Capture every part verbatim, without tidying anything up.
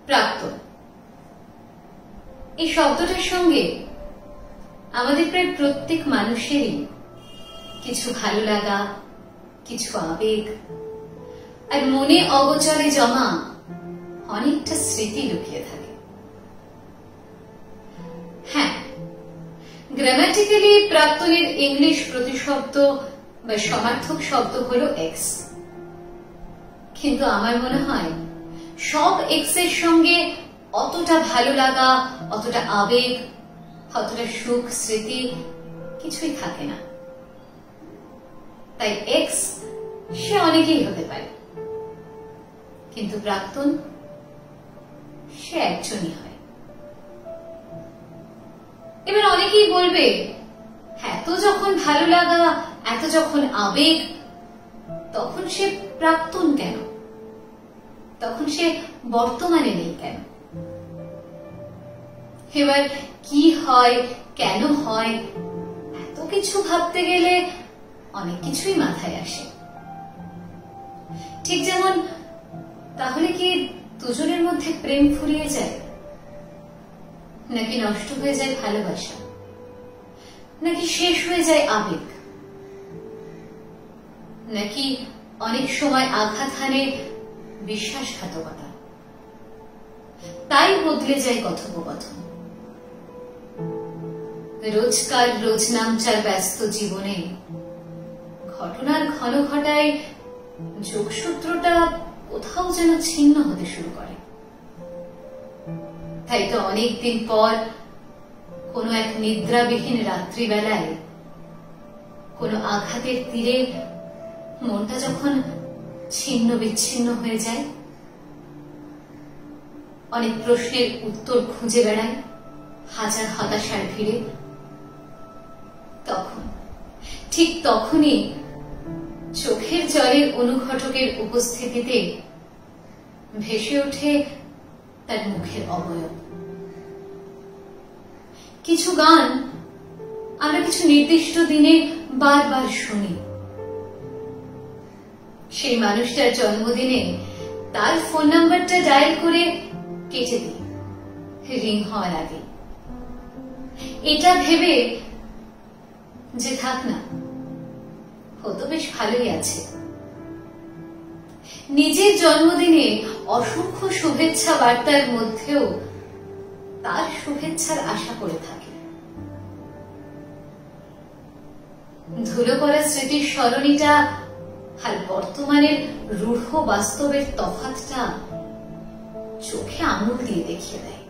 প্রাক্তন এই শব্দটার সঙ্গে আমাদের প্রায় প্রত্যেক মানুষেরই কিছু ভালো লাগা, কিছু আবেগ আর মনে অগোচরে জমা অনেকটা স্মৃতি লুকিয়ে থাকে। হ্যাঁ, গ্রামাটিক্যালি প্রাক্তনের ইংলিশ প্রতিশব্দ বা সমার্থক শব্দ হলো এক্স, কিন্তু আমার মনে হয় সব এক্স এর সঙ্গে অতটা ভালো লাগা, অতটা আবেগ, অতটা সুখ স্মৃতি কিছুই থাকে না। তাই এক্স সে অনেকেই হতে পারে, কিন্তু প্রাক্তন সে একজনই হয়। এবার অনেকেই বলবে, এত যখন ভালো লাগা, এত যখন আবেগ, তখন সে প্রাক্তন কেন? তখন সে বর্তমানে নেই কেন? এবার কি হয়, কেন হয়, এত কিছু ভাবতে গেলে অনেক কিছুই মাথায় আসে। ঠিক যেমন, তাহলে কি দুজনের মধ্যে প্রেম ফুরিয়ে যায়, নাকি নষ্ট হয়ে যায় ভালোবাসা, নাকি শেষ হয়ে যায় আবেগ, নাকি অনেক সময় আঘাত হানে বিশ্বাসঘাতকতা, তাই বদলে যায় কথোপকথন। রোজকার রোজনামচার ব্যস্ত জীবনে ঘটনার ঘন ঘটায় যোগসূত্রটা কোথাও যেন ছিন্ন হতে শুরু করে। তাই তো অনেকদিন পর কোনো এক নিদ্রাবিহীন রাত্রিবেলায় কোনো আঘাতের তীরে মনটা যখন ছিন্ন বিচ্ছিন্ন হয়ে যায়, অনেক প্রশ্নের উত্তর খুঁজে বেড়ায় হাজার হতাশার ভিড়ে, তখন ঠিক তখনই চোখের জলের অনুঘটকের উপস্থিতিতে ভেসে ওঠে তার মুখের অবয়ব। কিছু গান আমরা কিছু নির্দিষ্ট দিনে বারবার শুনি। সেই মানুষটার জন্মদিনে তার ফোন নাম্বারটা ডায়াল করে কেটে দিই রিং হওয়ার আগে, এটা ভেবে যে থাক না, হতো বেশ ভালোই আছে। নিজের জন্মদিনে অসংখ্য শুভেচ্ছা বার্তার মধ্যেও তার শুভেচ্ছার আশা করে থাকে। ধুলো করা স্মৃতির সরণিটা আর বর্তমানের রূঢ় বাস্তবের তফাৎটা চোখে আঙুল দিয়ে দেখিয়ে দেয়।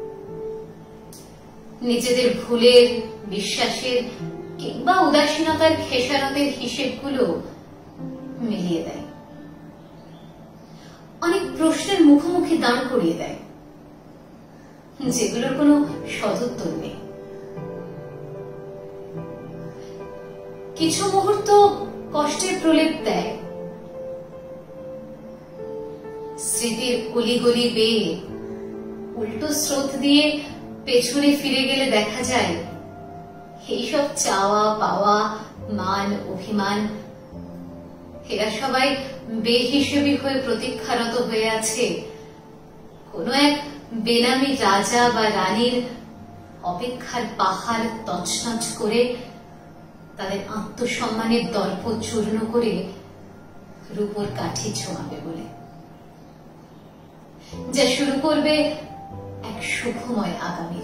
নিজেদের ভুলের, বিশ্বাসের কিংবা উদাসীনতার খেসারতের হিসেবগুলো মিলিয়ে দেয়। অনেক প্রশ্নের মুখোমুখি দাঁড় করিয়ে দেয়, যেগুলোর কোনো সদুত্তর নেই। কিছু মুহূর্ত কষ্টের প্রলেপ দেয়। স্মৃতির অলিগলি বেয়ে উল্টো স্রোত দিয়ে পেছনে ফিরে গেলে দেখা যায় এইসব চাওয়া পাওয়া, মান অভিমান, এরা সবাই বেহিসেবি হয়ে প্রতীক্ষারত হয়ে আছে কোন এক বেনামী রাজা বা রানীর অপেক্ষার পাহাড় তছনছ করে তাদের আত্মসম্মানের দর্প চূর্ণ করে রূপোর কাঠি ছোঁয়াবে বলে, যা শুরু করবে এক শুভময় আগামী।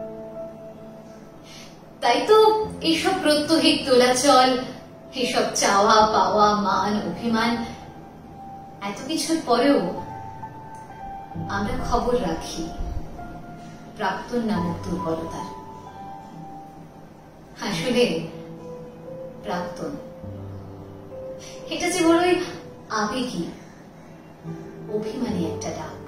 তাই তো এইসব প্রত্যহিক দোলাচল, এইসব চাওয়া পাওয়া, মান অভিমান, এত কিছুর পরেও আমরা খবর রাখি প্রাক্তন নামক দুর্বলতার। আসলে প্রাক্তন এটা যে বড়ই আবেগী, অভিমানী একটা ডাক।